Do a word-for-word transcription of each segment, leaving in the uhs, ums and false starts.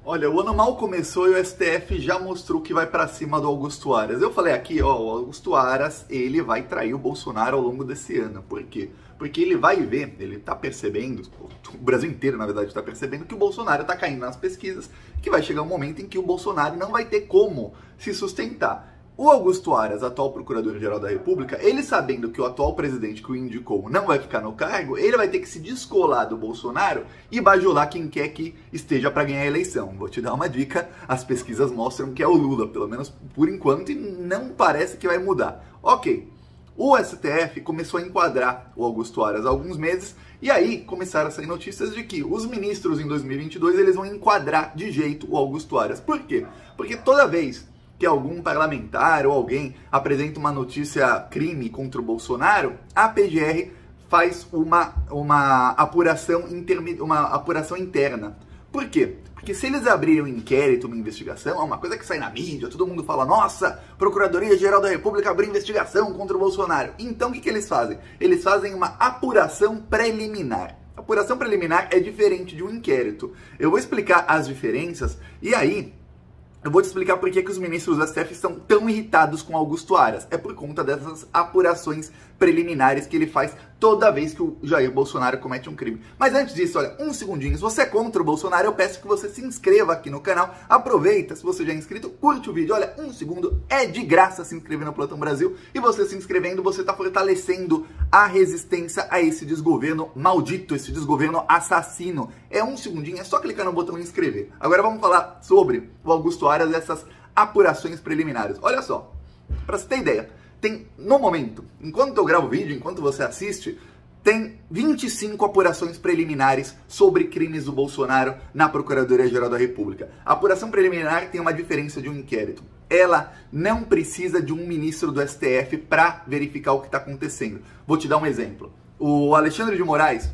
Olha, o ano mal começou e o S T F já mostrou que vai pra cima do Augusto Aras. Eu falei aqui, ó, o Augusto Aras, ele vai trair o Bolsonaro ao longo desse ano. Por quê? Porque ele vai ver, ele tá percebendo, o Brasil inteiro, na verdade, tá percebendo que o Bolsonaro tá caindo nas pesquisas, que vai chegar um momento em que o Bolsonaro não vai ter como se sustentar. O Augusto Aras, atual Procurador-Geral da República, ele sabendo que o atual presidente que o indicou não vai ficar no cargo, ele vai ter que se descolar do Bolsonaro e bajular quem quer que esteja para ganhar a eleição. Vou te dar uma dica, as pesquisas mostram que é o Lula, pelo menos por enquanto, e não parece que vai mudar. Ok, o S T F começou a enquadrar o Augusto Aras há alguns meses, e aí começaram a sair notícias de que os ministros em dois mil e vinte e dois eles vão enquadrar de jeito o Augusto Aras. Por quê? Porque toda vez que algum parlamentar ou alguém apresenta uma notícia crime contra o Bolsonaro, a P G R faz uma, uma, apuração, interme, uma apuração interna. Por quê? Porque se eles abrirem um inquérito, uma investigação, é uma coisa que sai na mídia, todo mundo fala, nossa, Procuradoria-Geral da República abriu investigação contra o Bolsonaro. Então o que, que eles fazem? Eles fazem uma apuração preliminar. Apuração preliminar é diferente de um inquérito. Eu vou explicar as diferenças e aí eu vou te explicar por que, que os ministros do S T F estão tão irritados com Augusto Aras. É por conta dessas apurações preliminares que ele faz toda vez que o Jair Bolsonaro comete um crime. Mas antes disso, olha, um segundinho. Se você é contra o Bolsonaro, eu peço que você se inscreva aqui no canal. Aproveita, se você já é inscrito, curte o vídeo. Olha, um segundo, é de graça se inscrever no Plantão Brasil. E você se inscrevendo, você está fortalecendo a resistência a esse desgoverno maldito, esse desgoverno assassino. É um segundinho, é só clicar no botão inscrever. Agora vamos falar sobre o Augusto Aras e essas apurações preliminares. Olha só, para você ter ideia, tem, no momento, enquanto eu gravo o vídeo, enquanto você assiste, tem vinte e cinco apurações preliminares sobre crimes do Bolsonaro na Procuradoria-Geral da República. A apuração preliminar tem uma diferença de um inquérito. Ela não precisa de um ministro do S T F para verificar o que está acontecendo. Vou te dar um exemplo. O Alexandre de Moraes,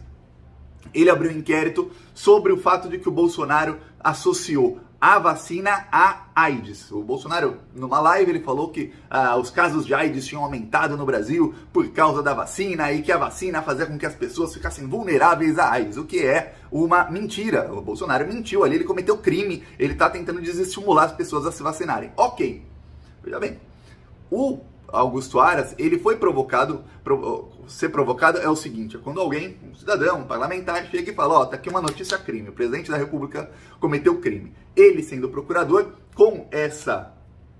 ele abriu um inquérito sobre o fato de que o Bolsonaro associou a vacina à AIDS. O Bolsonaro, numa live, ele falou que ah, os casos de AIDS tinham aumentado no Brasil por causa da vacina e que a vacina fazia com que as pessoas ficassem vulneráveis à AIDS, o que é uma mentira. O Bolsonaro mentiu ali, ele cometeu crime, ele está tentando desestimular as pessoas a se vacinarem. Ok, veja bem, o Augusto Aras, ele foi provocado, provo ser provocado é o seguinte, é quando alguém, um cidadão, um parlamentar, chega e fala, ó, tá aqui uma notícia crime, o presidente da República cometeu crime. Ele, sendo procurador, com essa,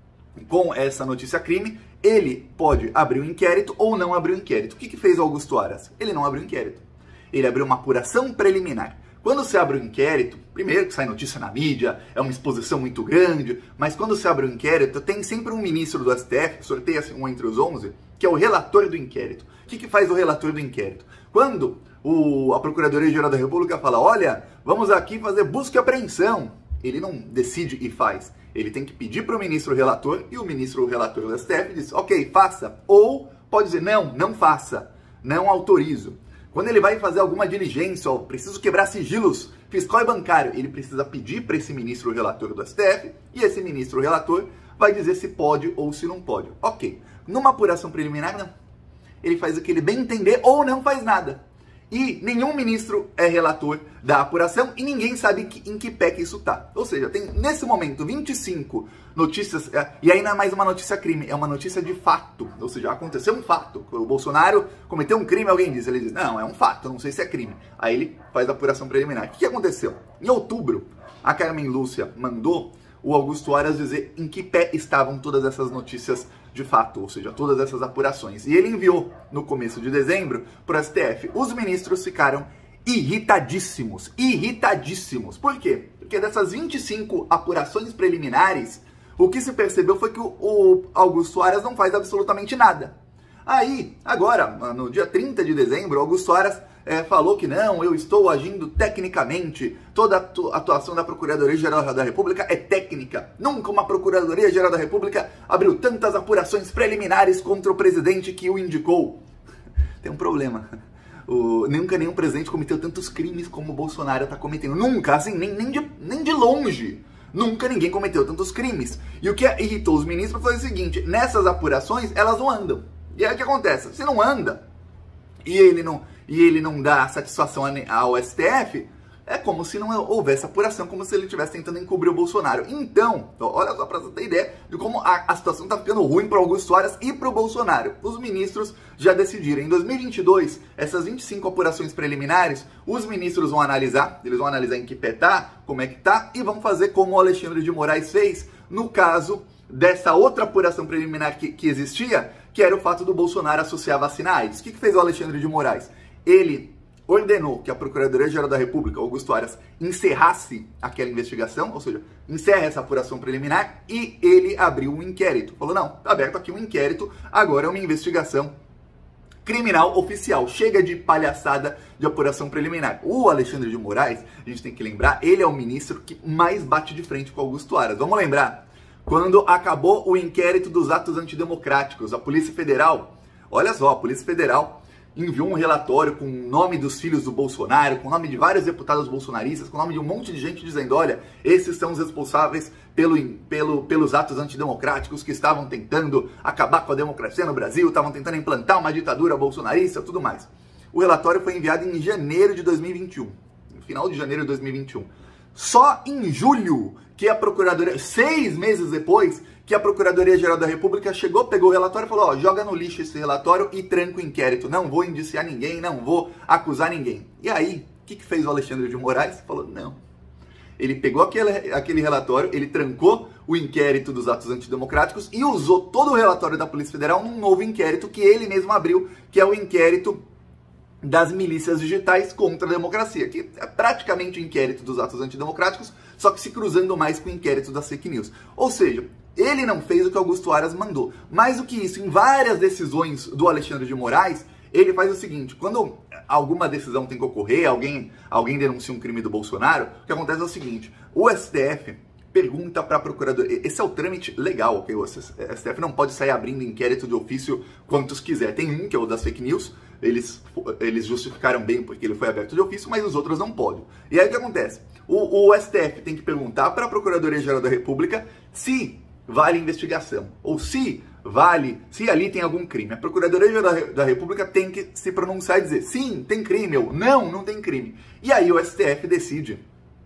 com essa notícia crime, ele pode abrir um inquérito ou não abrir um inquérito. O que, que fez o Augusto Aras? Ele não abriu um inquérito. Ele abriu uma apuração preliminar. Quando você abre um inquérito, primeiro que sai notícia na mídia, é uma exposição muito grande, mas quando você abre um inquérito, tem sempre um ministro do S T F, sorteia-se um entre os onze, que é o relator do inquérito. O que, que faz o relator do inquérito? Quando o, a Procuradoria-Geral da República fala, olha, vamos aqui fazer busca e apreensão, ele não decide e faz. Ele tem que pedir para o ministro relator, e o ministro relator do S T F diz, ok, faça. Ou pode dizer, não, não faça, não autorizo. Quando ele vai fazer alguma diligência, ó, preciso quebrar sigilos fiscal e bancário, ele precisa pedir para esse ministro relator do S T F, e esse ministro relator vai dizer se pode ou se não pode. Ok, numa apuração preliminar, não. Ele faz o que ele bem entender ou não faz nada. E nenhum ministro é relator da apuração e ninguém sabe que, em que pé que isso tá. Ou seja, tem nesse momento vinte e cinco notícias, é, e aí não é mais uma notícia crime, é uma notícia de fato. Ou seja, aconteceu um fato. O Bolsonaro cometeu um crime, alguém diz, ele diz, não, é um fato, não sei se é crime. Aí ele faz a apuração preliminar. O que, que aconteceu? Em outubro, a Carmen Lúcia mandou o Augusto Aras dizer em que pé estavam todas essas notícias de fato, ou seja, todas essas apurações. E ele enviou, no começo de dezembro, para o S T F. Os ministros ficaram irritadíssimos, irritadíssimos. Por quê? Porque dessas vinte e cinco apurações preliminares, o que se percebeu foi que o, o Augusto Aras não faz absolutamente nada. Aí, agora, no dia trinta de dezembro, o Augusto Aras é, falou que não, eu estou agindo tecnicamente, toda a atuação da Procuradoria-Geral da República é técnica. Nunca uma Procuradoria-Geral da República abriu tantas apurações preliminares contra o presidente que o indicou. Tem um problema. O, nunca nenhum presidente cometeu tantos crimes como o Bolsonaro está cometendo. Nunca, assim, nem, nem, de, nem de longe. Nunca ninguém cometeu tantos crimes. E o que irritou os ministros foi o seguinte, nessas apurações, elas não andam. E aí o que acontece? Se não anda, e ele não, e ele não dá satisfação ao S T F, É como se não houvesse apuração, como se ele estivesse tentando encobrir o Bolsonaro. Então, olha só para você ter ideia de como a, a situação está ficando ruim para o Augusto Aras e para o Bolsonaro. Os ministros já decidiram. Em dois mil e vinte e dois, essas vinte e cinco apurações preliminares, os ministros vão analisar, eles vão analisar em que pé tá, como é que tá, e vão fazer como o Alexandre de Moraes fez no caso dessa outra apuração preliminar que, que existia, que era o fato do Bolsonaro associar a vacina AIDS. O que, que fez o Alexandre de Moraes? Ele ordenou que a Procuradoria-Geral da República, Augusto Aras, encerrasse aquela investigação, ou seja, encerra essa apuração preliminar, e ele abriu um inquérito. Falou, não, tá aberto aqui um inquérito, agora é uma investigação criminal oficial. Chega de palhaçada de apuração preliminar. O Alexandre de Moraes, a gente tem que lembrar, ele é o ministro que mais bate de frente com Augusto Aras. Vamos lembrar, quando acabou o inquérito dos atos antidemocráticos, a Polícia Federal, olha só, a Polícia Federal enviou um relatório com o nome dos filhos do Bolsonaro, com o nome de vários deputados bolsonaristas, com o nome de um monte de gente dizendo, olha, esses são os responsáveis pelo, pelo, pelos atos antidemocráticos que estavam tentando acabar com a democracia no Brasil, estavam tentando implantar uma ditadura bolsonarista, tudo mais. O relatório foi enviado em janeiro de dois mil e vinte e um, no final de janeiro de dois mil e vinte e um. Só em julho, que a Procuradoria, seis meses depois, que a Procuradoria-Geral da República chegou, pegou o relatório e falou, ó, joga no lixo esse relatório e tranca o inquérito. Não vou indiciar ninguém, não vou acusar ninguém. E aí, o que, que fez o Alexandre de Moraes? Falou, não. Ele pegou aquele, aquele relatório, ele trancou o inquérito dos atos antidemocráticos e usou todo o relatório da Polícia Federal num novo inquérito que ele mesmo abriu, que é o inquérito das milícias digitais contra a democracia, que é praticamente o inquérito dos atos antidemocráticos, só que se cruzando mais com o inquérito das fake news. Ou seja, ele não fez o que Augusto Aras mandou. Mais do que isso, em várias decisões do Alexandre de Moraes, ele faz o seguinte, quando alguma decisão tem que ocorrer, alguém, alguém denuncia um crime do Bolsonaro, o que acontece é o seguinte, o S T F pergunta para a Procuradoria, esse é o trâmite legal, ok? O S T F não pode sair abrindo inquérito de ofício quantos quiser. Tem um, que é o das fake news, eles, eles justificaram bem porque ele foi aberto de ofício, mas os outros não podem. E aí o que acontece? O, o S T F tem que perguntar para a Procuradoria-Geral da República se vale investigação, ou se vale, se ali tem algum crime. A Procuradoria-Geral da República tem que se pronunciar e dizer, sim, tem crime, ou não, não tem crime. E aí o S T F decide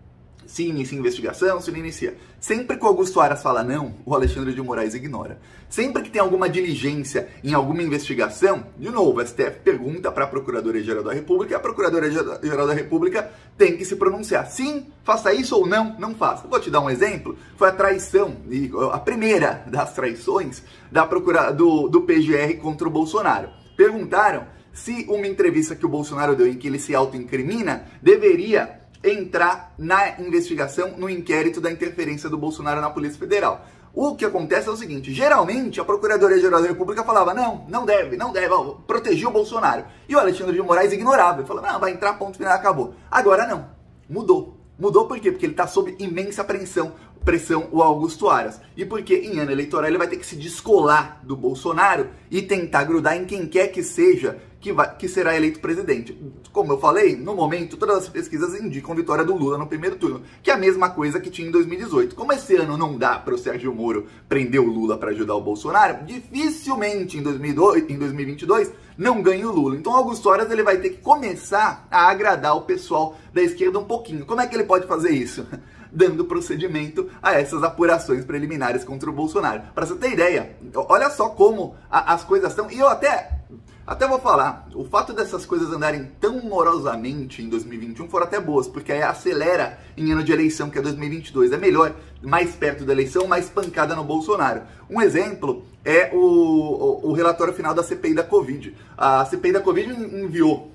se inicia investigação, se não inicia. Sempre que o Augusto Aras fala não, o Alexandre de Moraes ignora. Sempre que tem alguma diligência em alguma investigação, de novo, o S T F pergunta para a Procuradoria-Geral da República e a Procuradoria-Geral da República tem que se pronunciar. Sim, faça isso ou não, não faça. Vou te dar um exemplo. Foi a traição, a primeira das traições da procura, do, do P G R contra o Bolsonaro. Perguntaram se uma entrevista que o Bolsonaro deu em que ele se autoincrimina deveria entrar na investigação, no inquérito da interferência do Bolsonaro na Polícia Federal. O que acontece é o seguinte, geralmente a Procuradoria-Geral da República falava, não, não deve, não deve, ó, proteger o Bolsonaro. E o Alexandre de Moraes ignorava, ele falava, não, vai entrar, ponto final, acabou. Agora não, mudou. Mudou por quê? Porque ele está sob imensa pressão, pressão o Augusto Aras. E porque em ano eleitoral ele vai ter que se descolar do Bolsonaro e tentar grudar em quem quer que seja que, vai, que será eleito presidente. Como eu falei, no momento todas as pesquisas indicam a vitória do Lula no primeiro turno, que é a mesma coisa que tinha em dois mil e dezoito. Como esse ano não dá para o Sérgio Moro prender o Lula para ajudar o Bolsonaro, dificilmente em dois mil e vinte e dois não ganha o Lula. Então Augusto Aras ele vai ter que começar a agradar o pessoal da esquerda um pouquinho. Como é que ele pode fazer isso? Dando procedimento a essas apurações preliminares contra o Bolsonaro. Para você ter ideia, olha só como a, as coisas estão, e eu até, até vou falar, o fato dessas coisas andarem tão morosamente em dois mil e vinte e um foram até boas, porque aí acelera em ano de eleição, que é dois mil e vinte e dois, é melhor, mais perto da eleição, mais pancada no Bolsonaro. Um exemplo é o, o, o relatório final da C P I da Covid. A C P I da Covid enviou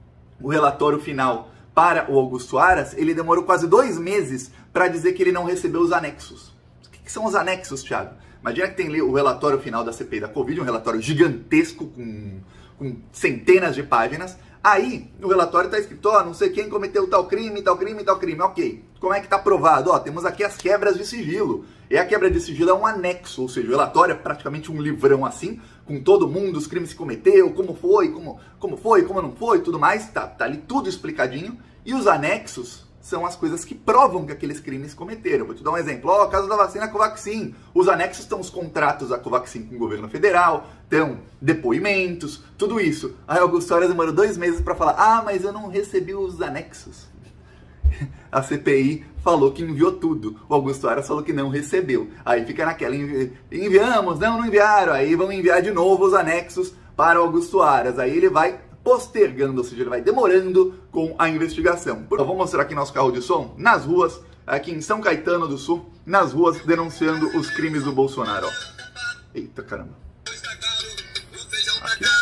o relatório final para o Augusto Aras, ele demorou quase dois meses para dizer que ele não recebeu os anexos. O que, que são os anexos, Thiago? Imagina que tem ali o relatório final da C P I da Covid, um relatório gigantesco com, com centenas de páginas. Aí, no relatório está escrito, ó, não sei quem cometeu tal crime, tal crime, tal crime. Ok, como é que está provado? Ó, temos aqui as quebras de sigilo. E a quebra de sigilo é um anexo, ou seja, o relatório é praticamente um livrão assim, com todo mundo, os crimes que cometeu, como foi, como, como foi, como não foi, tudo mais. Tá, tá ali tudo explicadinho. E os anexos são as coisas que provam que aqueles crimes cometeram. Vou te dar um exemplo. Ó, oh, caso da vacina Covaxin. Os anexos estão os contratos da Covaxin com o governo federal, estão depoimentos, tudo isso. Aí Augusto Aras demorou dois meses para falar, ah, mas eu não recebi os anexos. a C P I falou que enviou tudo. O Augusto Aras falou que não recebeu. Aí fica naquela, envi enviamos, não, não enviaram. Aí vão enviar de novo os anexos para o Augusto Aras. Aí ele vai postergando, ou seja, ele vai demorando com a investigação. Eu vou mostrar aqui nosso carro de som nas ruas, aqui em São Caetano do Sul, nas ruas, denunciando os crimes do Bolsonaro. Ó. Eita, caramba. Aqui.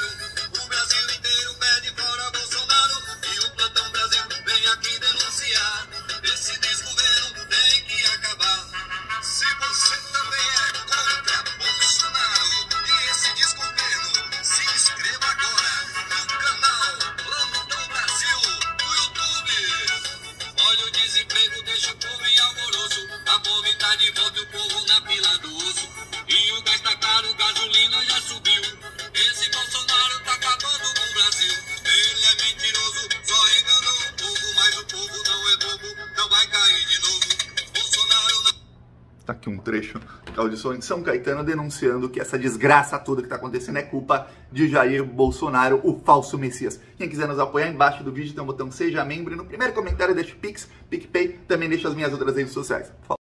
Tá aqui um trecho do carro de som em São Caetano denunciando que essa desgraça toda que está acontecendo é culpa de Jair Bolsonaro, o falso Messias. Quem quiser nos apoiar, embaixo do vídeo tem um botão Seja Membro e no primeiro comentário deixa o Pix, PicPay, também deixa as minhas outras redes sociais.